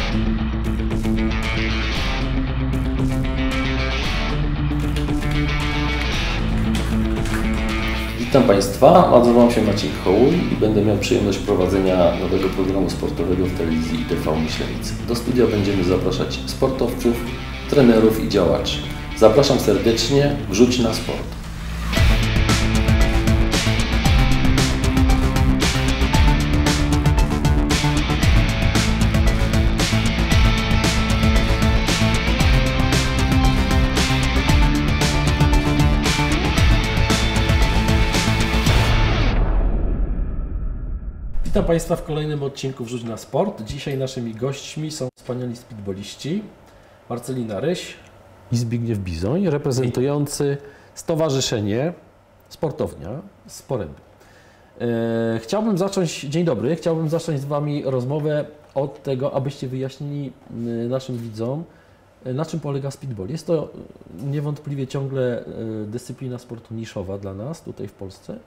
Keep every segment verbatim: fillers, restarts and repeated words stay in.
Witam Państwa, nazywam się Maciej Hołuj i będę miał przyjemność prowadzenia nowego programu sportowego w telewizji I T V Myślenice. Do studia będziemy zapraszać sportowców, trenerów i działaczy. Zapraszam serdecznie, wrzuć na sport. Witam Państwa w kolejnym odcinku Wrzuć na Sport. Dzisiaj naszymi gośćmi są wspaniali speedballiści Marcelina Ryś i Zbigniew Bizoń, reprezentujący Stowarzyszenie Sportownia z Poręby. E, chciałbym zacząć, dzień dobry, chciałbym zacząć z Wami rozmowę od tego, abyście wyjaśnili naszym widzom, na czym polega speedball. Jest to niewątpliwie ciągle dyscyplina sportu niszowa dla nas tutaj w Polsce.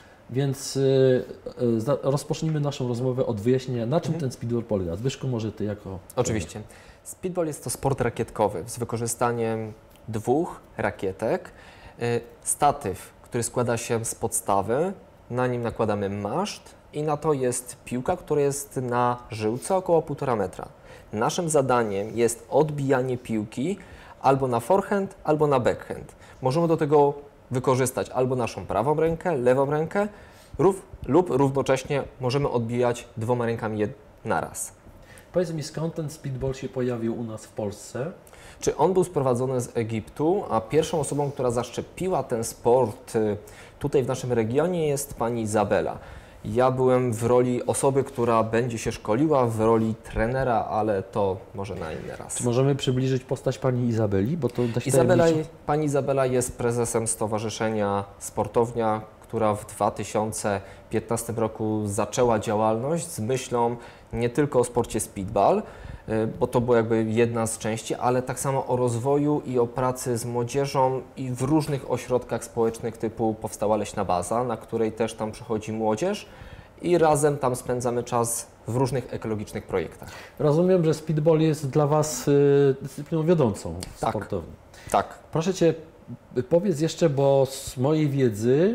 Więc y, y, rozpocznijmy naszą rozmowę od wyjaśnienia, na czym mhm. ten speedball polega. Zbyszku, może Ty jako... Oczywiście. Speedball jest to sport rakietkowy z wykorzystaniem dwóch rakietek. Y, statyw, który składa się z podstawy, na nim nakładamy maszt i na to jest piłka, która jest na żyłce około półtora metra. Naszym zadaniem jest odbijanie piłki albo na forehand, albo na backhand. Możemy do tego wykorzystać albo naszą prawą rękę, lewą rękę rów, lub równocześnie możemy odbijać dwoma rękami naraz. Powiedz mi, skąd ten speedball się pojawił u nas w Polsce? Czy on był sprowadzony z Egiptu, a pierwszą osobą, która zaszczepiła ten sport tutaj w naszym regionie jest pani Izabela. Ja byłem w roli osoby, która będzie się szkoliła, w roli trenera, ale to może na inny raz. Czy możemy przybliżyć postać pani Izabeli? Bo to dość Izabela, pani Izabela jest prezesem Stowarzyszenia Sportownia, która w dwa tysiące piętnastym roku zaczęła działalność z myślą nie tylko o sporcie speedball, bo to była jakby jedna z części, ale tak samo o rozwoju i o pracy z młodzieżą i w różnych ośrodkach społecznych typu powstała Leśna Baza, na której też tam przychodzi młodzież i razem tam spędzamy czas w różnych ekologicznych projektach. Rozumiem, że speedball jest dla Was y, dyscypliną wiodącą w tak, sportowni. Tak. Proszę Cię, powiedz jeszcze, bo z mojej wiedzy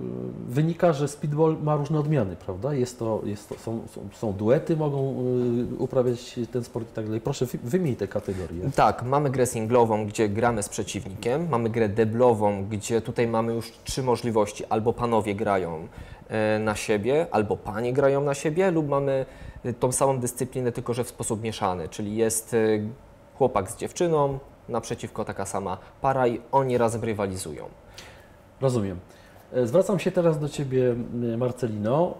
wynika, że speedball ma różne odmiany, prawda? Jest to, jest to, są, są, są duety, mogą uprawiać ten sport i tak dalej. Proszę, wymień te kategorie. Tak, mamy grę singlową, gdzie gramy z przeciwnikiem, mamy grę deblową, gdzie tutaj mamy już trzy możliwości. Albo panowie grają na siebie, albo panie grają na siebie, lub mamy tą samą dyscyplinę, tylko że w sposób mieszany, czyli jest chłopak z dziewczyną, naprzeciwko taka sama para i oni razem rywalizują. Rozumiem. Zwracam się teraz do Ciebie, Marcelino.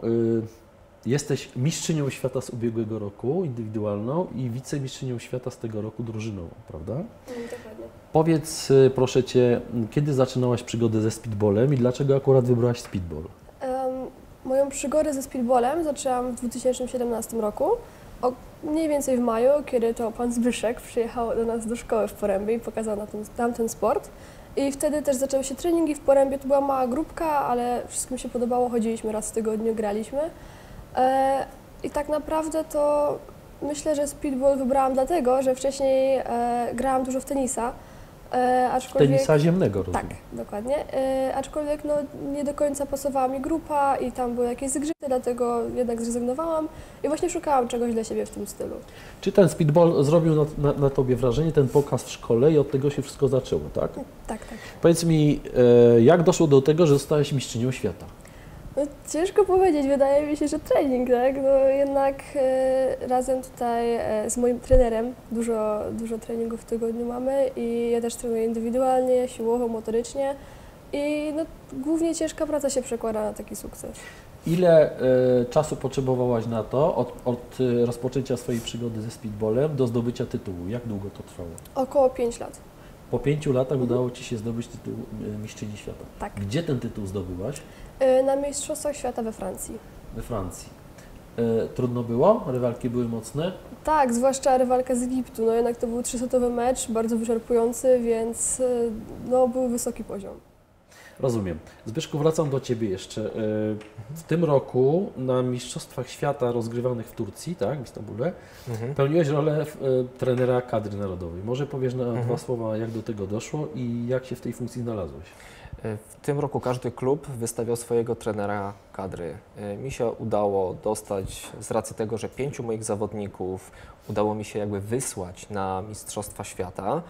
Jesteś mistrzynią świata z ubiegłego roku, indywidualną, i wicemistrzynią świata z tego roku drużynową, prawda? Dokładnie. Powiedz, proszę Cię, kiedy zaczynałaś przygodę ze speedballem i dlaczego akurat wybrałaś speedball? Um, moją przygodę ze speedballem zaczęłam w dwa tysiące siedemnastym roku. O, mniej więcej w maju, kiedy to pan Zbyszek przyjechał do nas do szkoły w Porębie i pokazał nam ten, nam ten sport. I wtedy też zaczęły się treningi w Porębie. To była mała grupka, ale wszystkim się podobało. Chodziliśmy raz w tygodniu, graliśmy. E, I tak naprawdę to myślę, że speedball wybrałam dlatego, że wcześniej e, grałam dużo w tenisa. E, aczkolwiek... Tenisa ziemnego, rozumiem. Tak, dokładnie. E, aczkolwiek no, nie do końca pasowała mi grupa i tam były jakieś zgrzyty, dlatego jednak zrezygnowałam i właśnie szukałam czegoś dla siebie w tym stylu. Czy ten speedball zrobił na, na, na Tobie wrażenie, ten pokaz w szkole, i od tego się wszystko zaczęło, tak? Tak, tak. Powiedz mi, e, jak doszło do tego, że zostałaś mistrzynią świata? No, ciężko powiedzieć, wydaje mi się, że trening, tak? No, jednak e, razem tutaj e, z moim trenerem dużo, dużo treningów w tygodniu mamy i ja też trenuję indywidualnie, siłowo, motorycznie i no, głównie ciężka praca się przekłada na taki sukces. Ile e, czasu potrzebowałaś na to, od, od e, rozpoczęcia swojej przygody ze speedballem do zdobycia tytułu? Jak długo to trwało? Około pięć lat. Po pięciu latach mhm. udało Ci się zdobyć tytuł e, mistrzyni świata. Tak. Gdzie ten tytuł zdobyłaś? E, na Mistrzostwach Świata we Francji. We Francji. E, trudno było? Rywalki były mocne? Tak, zwłaszcza rywalka z Egiptu. No jednak to był trzysetowy mecz, bardzo wyczerpujący, więc no, był wysoki poziom. Rozumiem. Zbyszku, wracam do Ciebie jeszcze. W tym roku na Mistrzostwach Świata rozgrywanych w Turcji, tak, w Istambule, Mhm. pełniłeś rolę e, trenera kadry narodowej. Może powiesz na Mhm. dwa słowa, jak do tego doszło i jak się w tej funkcji znalazłeś? W tym roku każdy klub wystawiał swojego trenera kadry. Mi się udało dostać, z racji tego, że pięciu moich zawodników udało mi się jakby wysłać na Mistrzostwa Świata.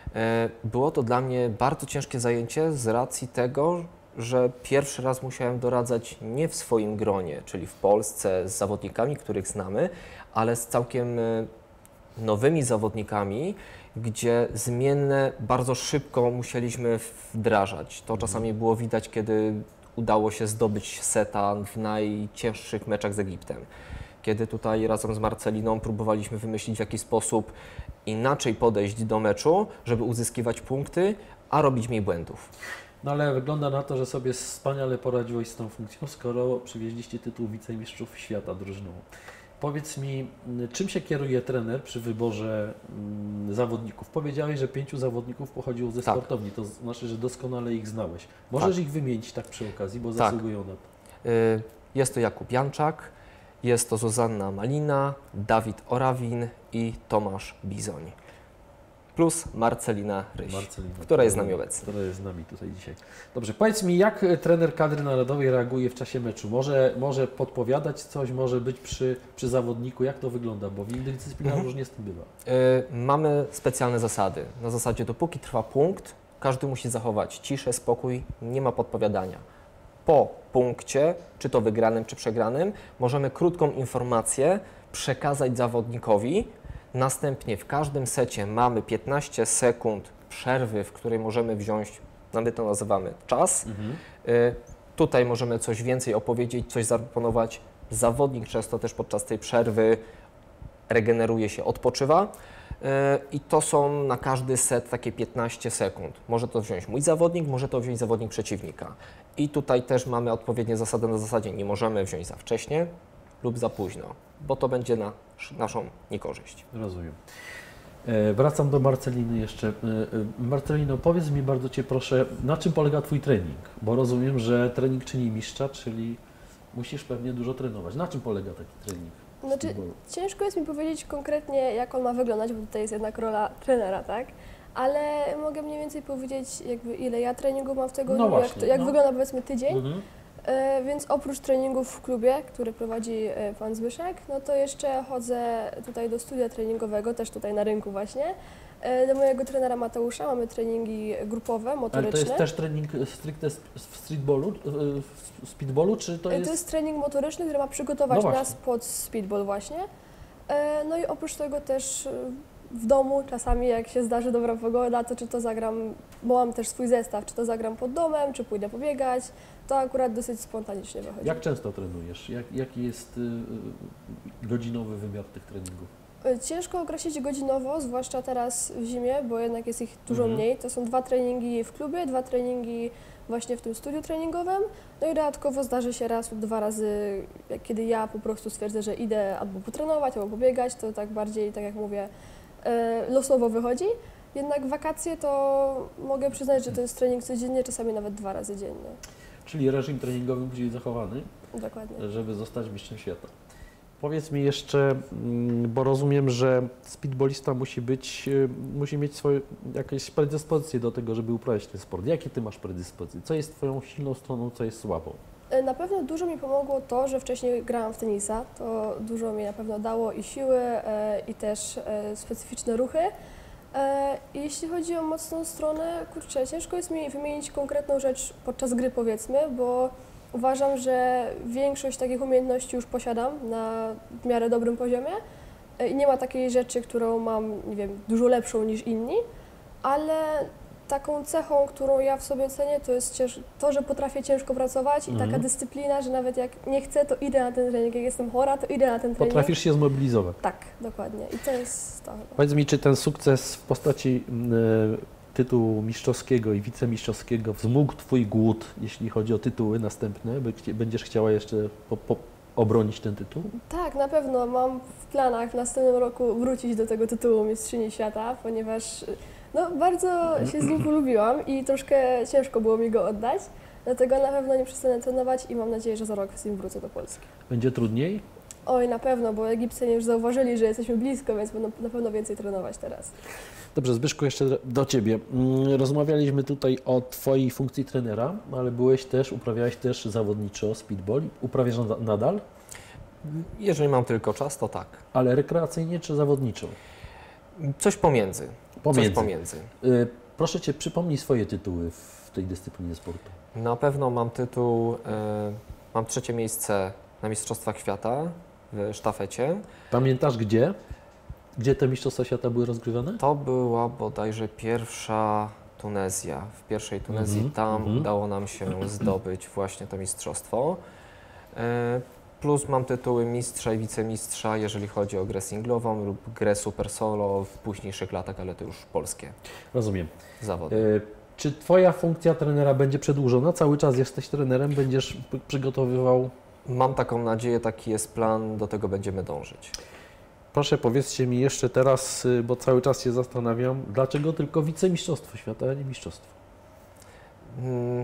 Było to dla mnie bardzo ciężkie zajęcie z racji tego, że pierwszy raz musiałem doradzać nie w swoim gronie, czyli w Polsce z zawodnikami, których znamy, ale z całkiem nowymi zawodnikami, gdzie zmienne bardzo szybko musieliśmy wdrażać. To czasami było widać, kiedy udało się zdobyć seta w najcięższych meczach z Egiptem. Kiedy tutaj razem z Marceliną próbowaliśmy wymyślić, w jaki sposób inaczej podejść do meczu, żeby uzyskiwać punkty, a robić mniej błędów. No ale wygląda na to, że sobie wspaniale poradziłeś z tą funkcją, skoro przywieźliście tytuł wicemistrzów świata drużyną. Powiedz mi, czym się kieruje trener przy wyborze mm, zawodników? Powiedziałeś, że pięciu zawodników pochodziło ze Tak. sportowni, to znaczy, że doskonale ich znałeś. Możesz Tak. ich wymienić tak przy okazji, bo Tak. zasługują na to. Y, Jest to Jakub Janczak, jest to Zuzanna Malina, Dawid Orawin i Tomasz Bizoń. Plus Marcelina Ryś, Marcelina, która jest z nami obecna. Która jest z nami tutaj dzisiaj. Dobrze, powiedz mi, jak trener kadry narodowej reaguje w czasie meczu? Może, może podpowiadać coś, może być przy, przy zawodniku? Jak to wygląda? Bo w innych dyscyplinach Mhm. różnie z tym bywa. Y, Mamy specjalne zasady. Na zasadzie, dopóki trwa punkt, każdy musi zachować ciszę, spokój, nie ma podpowiadania. Po punkcie, czy to wygranym, czy przegranym, możemy krótką informację przekazać zawodnikowi. Następnie w każdym secie mamy piętnaście sekund przerwy, w której możemy wziąć, my to nazywamy czas. Mhm. Y, Tutaj możemy coś więcej opowiedzieć, coś zaproponować. Zawodnik często też podczas tej przerwy regeneruje się, odpoczywa. Y, I to są na każdy set takie piętnaście sekund. Może to wziąć mój zawodnik, może to wziąć zawodnik przeciwnika. I tutaj też mamy odpowiednie zasady na zasadzie nie możemy wziąć za wcześnie lub za późno, bo to będzie na naszą niekorzyść. Rozumiem. E, wracam do Marceliny jeszcze. E, e, Marcelino, powiedz mi bardzo Cię proszę, na czym polega Twój trening? Bo rozumiem, że trening czyni mistrza, czyli musisz pewnie dużo trenować. Na czym polega taki trening? w Znaczy, futbolu? ciężko jest mi powiedzieć konkretnie, jak on ma wyglądać, bo tutaj jest jednak rola trenera, tak? Ale mogę mniej więcej powiedzieć, jakby ile ja treningu mam w tygodniu, No jak, właśnie, to, jak no. wygląda powiedzmy tydzień. Mhm. E, więc oprócz treningów w klubie, który prowadzi e, pan Zbyszek, no to jeszcze chodzę tutaj do studia treningowego, też tutaj na rynku właśnie. E, do mojego trenera Mateusza mamy treningi grupowe, Ale motoryczne. to jest też trening stricte s- w streetballu, e, w speedballu, czy to E, jest... To jest trening motoryczny, który ma przygotować No nas pod speedball właśnie. E, No i oprócz tego też e, w domu czasami jak się zdarzy dobra pogoda, to czy to zagram, bo mam też swój zestaw, czy to zagram pod domem, czy pójdę pobiegać, to akurat dosyć spontanicznie wychodzi. Jak często trenujesz? Jak, jaki jest y, y, godzinowy wymiar tych treningów? E, Ciężko określić godzinowo, zwłaszcza teraz w zimie, bo jednak jest ich dużo Mhm. mniej. To są dwa treningi w klubie, dwa treningi właśnie w tym studiu treningowym. No i dodatkowo zdarzy się raz lub dwa razy, jak kiedy ja po prostu stwierdzę, że idę albo potrenować, albo pobiegać, to tak bardziej, tak jak mówię, e, losowo wychodzi. Jednak wakacje to mogę przyznać, że to jest trening codziennie, czasami nawet dwa razy dziennie. Czyli reżim treningowy musi być zachowany, Dokładnie. żeby zostać mistrzem świata. Powiedz mi jeszcze, mm, bo rozumiem, że speedballista musi być, y, musi mieć swoje, jakieś predyspozycje do tego, żeby uprawiać ten sport. Jakie Ty masz predyspozycje? Co jest Twoją silną stroną, co jest słabą? E, Na pewno dużo mi pomogło to, że wcześniej grałam w tenisa. To dużo mi na pewno dało i siły, e, i też e, specyficzne ruchy. E, i jeśli chodzi o mocną stronę, kurczę, ciężko jest mi wymienić konkretną rzecz podczas gry, powiedzmy, bo uważam, że większość takich umiejętności już posiadam na w miarę dobrym poziomie e, i nie ma takiej rzeczy, którą mam, nie wiem, dużo lepszą niż inni, ale taką cechą, którą ja w sobie cenię, to jest cięż- to, że potrafię ciężko pracować i Mhm. taka dyscyplina, że nawet jak nie chcę, to idę na ten trening. Jak jestem chora, to idę na ten trening. Potrafisz się zmobilizować. Tak, dokładnie. I to jest to. Powiedz mi, czy ten sukces w postaci y, tytułu mistrzowskiego i wicemistrzowskiego wzmógł Twój głód, jeśli chodzi o tytuły następne? By chcie- Będziesz chciała jeszcze po, po obronić ten tytuł? Tak, na pewno mam w planach w następnym roku wrócić do tego tytułu Mistrzyni Świata, ponieważ No, bardzo się z nim polubiłam i troszkę ciężko było mi go oddać, dlatego na pewno nie przestanę trenować i mam nadzieję, że za rok z nim wrócę do Polski. Będzie trudniej? Oj, na pewno, bo Egipcjanie już zauważyli, że jesteśmy blisko, więc będą na pewno więcej trenować teraz. Dobrze, Zbyszku, jeszcze do Ciebie. Rozmawialiśmy tutaj o Twojej funkcji trenera, ale byłeś też, uprawiałeś też zawodniczo speedball. Uprawiasz nadal? Jeżeli mam tylko czas, to tak. Ale rekreacyjnie czy zawodniczo? Coś pomiędzy. Pomiędzy. Coś pomiędzy. Y, proszę Cię, przypomnij swoje tytuły w tej dyscyplinie sportu. Na pewno mam tytuł, y, mam trzecie miejsce na Mistrzostwach Świata w sztafecie. Pamiętasz gdzie? Gdzie te Mistrzostwa Świata były rozgrywane? To była bodajże pierwsza Tunezja. W pierwszej Tunezji Mhm, tam mhm. udało nam się zdobyć właśnie to mistrzostwo. Y, Plus mam tytuły mistrza i wicemistrza, jeżeli chodzi o grę singlową lub grę super solo w późniejszych latach, ale to już polskie Rozumiem. zawody. Y, czy Twoja funkcja trenera będzie przedłużona? Cały czas jesteś trenerem, będziesz p- przygotowywał... Mam taką nadzieję, taki jest plan, do tego będziemy dążyć. Proszę powiedzcie mi jeszcze teraz, y, bo cały czas się zastanawiam, dlaczego tylko wicemistrzostwo świata, a nie mistrzostwo? Mm,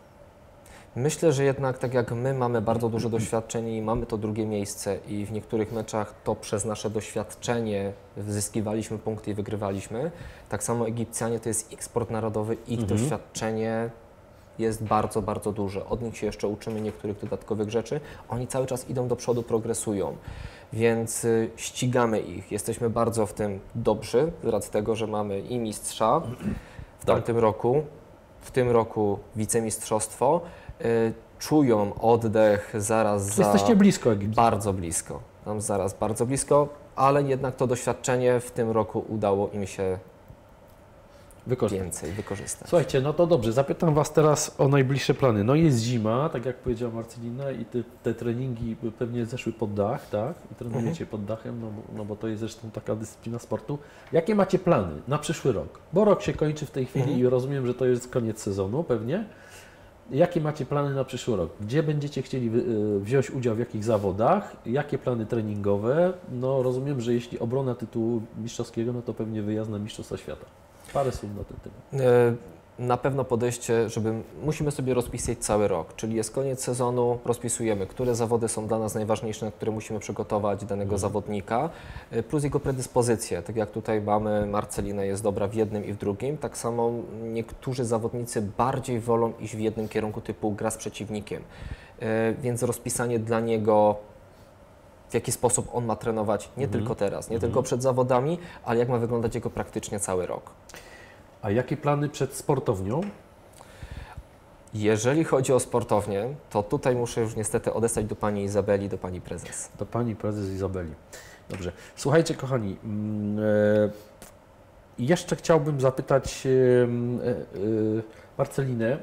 Myślę, że jednak tak jak my mamy bardzo dużo doświadczeń i mamy to drugie miejsce i w niektórych meczach to przez nasze doświadczenie zyskiwaliśmy punkty i wygrywaliśmy, tak samo Egipcjanie to jest ich sport narodowy, ich Mhm. doświadczenie jest bardzo, bardzo duże. Od nich się jeszcze uczymy niektórych dodatkowych rzeczy. Oni cały czas idą do przodu, progresują, więc y, ścigamy ich. Jesteśmy bardzo w tym dobrzy, z racji tego, że mamy i mistrza w tamtym roku, w tym roku wicemistrzostwo. Y, czują oddech zaraz za... Jesteście blisko Egiptu. Bardzo blisko. Tam zaraz bardzo blisko, ale jednak to doświadczenie w tym roku udało im się Wykorzystać. więcej wykorzystać. Słuchajcie, no to dobrze, zapytam Was teraz o najbliższe plany. No jest zima, tak jak powiedziała Marcelina, i te, te treningi pewnie zeszły pod dach, tak? I trenujecie Mhm. pod dachem, no, bo- no bo to jest zresztą taka dyscyplina sportu. Jakie macie plany na przyszły rok? Bo rok się kończy w tej chwili Mhm. i rozumiem, że to jest koniec sezonu pewnie. Jakie macie plany na przyszły rok? Gdzie będziecie chcieli wy- y, wziąć udział, w jakich zawodach? Jakie plany treningowe? No rozumiem, że jeśli obrona tytułu mistrzowskiego, no to pewnie wyjazd na Mistrzostwa Świata. Parę słów na ten temat. E, Na pewno podejście, żeby musimy sobie rozpisać cały rok, czyli jest koniec sezonu, rozpisujemy, które zawody są dla nas najważniejsze, na które musimy przygotować danego Mhm. zawodnika, e, plus jego predyspozycje. Tak jak tutaj mamy, Marcelina jest dobra w jednym i w drugim, tak samo niektórzy zawodnicy bardziej wolą iść w jednym kierunku typu gra z przeciwnikiem, e, więc rozpisanie dla niego, w jaki sposób on ma trenować nie Mhm. tylko teraz, nie Mhm. tylko przed zawodami, ale jak ma wyglądać jego praktycznie cały rok. A jakie plany przed sportownią? Jeżeli chodzi o sportownię, to tutaj muszę już niestety odesłać do Pani Izabeli, do Pani Prezes. Do Pani Prezes Izabeli. Dobrze. Słuchajcie, kochani, mm, e, jeszcze chciałbym zapytać e, e, e, Marcelinę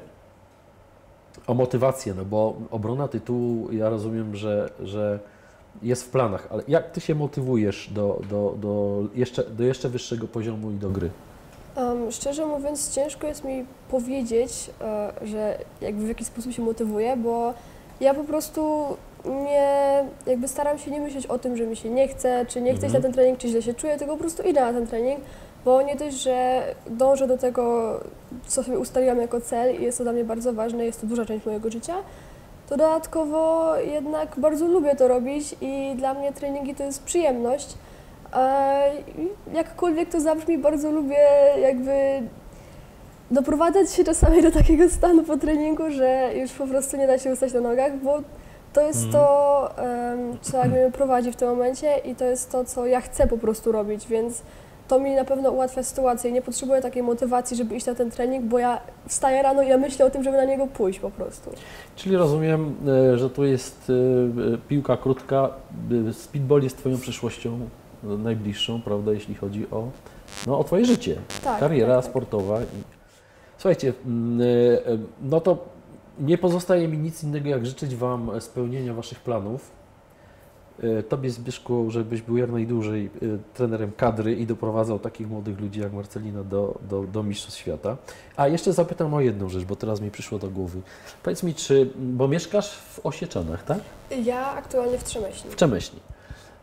o motywację, no bo obrona tytułu, ja rozumiem, że, że jest w planach, ale jak Ty się motywujesz do, do, do, jeszcze, do jeszcze wyższego poziomu i do gry? Um, szczerze mówiąc, ciężko jest mi powiedzieć, e, że jakby w jakiś sposób się motywuję, bo ja po prostu nie, jakby staram się nie myśleć o tym, że mi się nie chce, czy nie chcę iść Mhm. na ten trening, czy źle się czuję, tylko po prostu idę na ten trening, bo nie dość, że dążę do tego, co sobie ustaliłam jako cel i jest to dla mnie bardzo ważne, jest to duża część mojego życia, to dodatkowo jednak bardzo lubię to robić i dla mnie treningi to jest przyjemność. E, i Jakkolwiek to zabrzmi, bardzo lubię jakby doprowadzać się czasami do takiego stanu po treningu, że już po prostu nie da się ustać na nogach, bo to jest Mhm. to, em, co jakby mnie prowadzi w tym momencie i to jest to, co ja chcę po prostu robić, więc to mi na pewno ułatwia sytuację. Nie potrzebuję takiej motywacji, żeby iść na ten trening, bo ja wstaję rano i ja myślę o tym, żeby na niego pójść po prostu. Czyli rozumiem, e, że tu jest e, e, piłka krótka, e, speedball jest Twoją przyszłością e, najbliższą, prawda, jeśli chodzi o, no, o Twoje życie, Tak, kariera tak, tak. sportowa. I... Słuchajcie, mm, e, e, no to nie pozostaje mi nic innego, jak życzyć Wam spełnienia Waszych planów. E, Tobie, Zbyszku, żebyś był jak najdłużej e, trenerem kadry i doprowadzał takich młodych ludzi jak Marcelina do, do, do Mistrzostw Świata. A jeszcze zapytam o jedną rzecz, bo teraz mi przyszło do głowy. Powiedz mi, czy, bo mieszkasz w Osieczanach, tak? Ja aktualnie w Trzemieśni. W Czemyśli.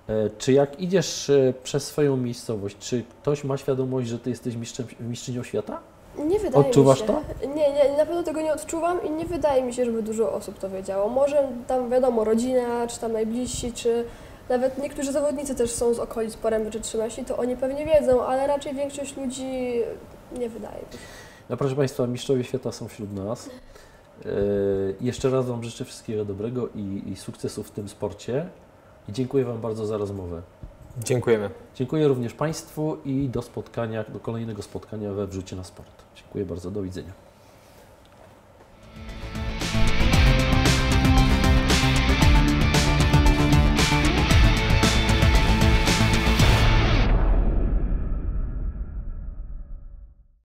E, Czy jak idziesz e, przez swoją miejscowość, czy ktoś ma świadomość, że ty jesteś mistrzem, mistrzynią świata? Nie wydaje Odczuwasz mi się. to? Nie, nie, na pewno tego nie odczuwam i nie wydaje mi się, żeby dużo osób to wiedziało. Może tam wiadomo, rodzina, czy tam najbliżsi, czy nawet niektórzy zawodnicy też są z okolic Poręby czy Trzymeszli, to oni pewnie wiedzą, ale raczej większość ludzi nie wydaje mi się. No proszę Państwa, mistrzowie świata są wśród nas. E, Jeszcze raz Wam życzę wszystkiego dobrego i, i sukcesów w tym sporcie. I dziękuję Wam bardzo za rozmowę. Dziękujemy. Dziękuję również Państwu i do spotkania, do kolejnego spotkania we Wrzucie na Sport. Dziękuję bardzo, do widzenia.